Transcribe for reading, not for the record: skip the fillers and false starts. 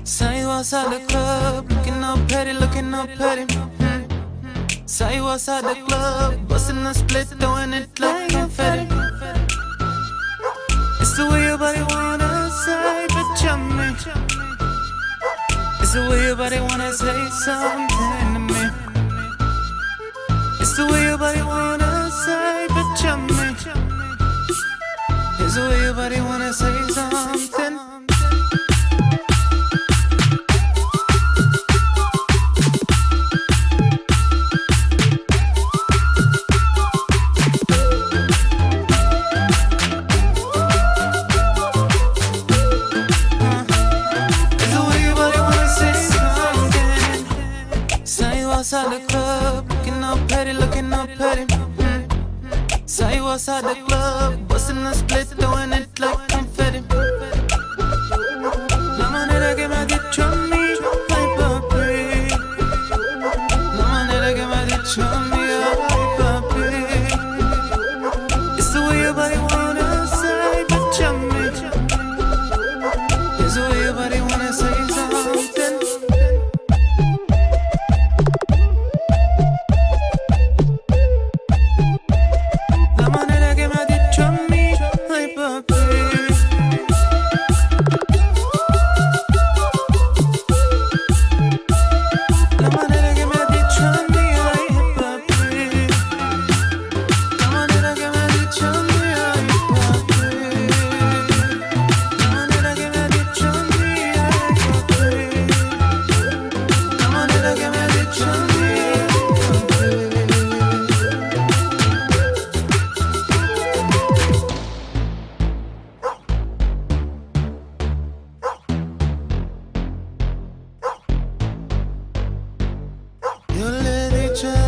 Saw you outside the club, looking all petty, looking all petty. Saw you outside the club, busting a split, throwing it like confetti. It's the way your body wanna say, but me. It's the way your body wanna say something to me. It's the way your body wanna say, but me. It's the way your body wanna say something. Outside the club, looking all petty, looking all petty. Saw you outside the club, busting a split, throwing it like confetti. La manera que me ha dicho a mí, ay papi. La manera que me ha dicho a mí, ay papi. It's the way your body wanna say, but me. It's the way your body wanna say something. Yo le he dicho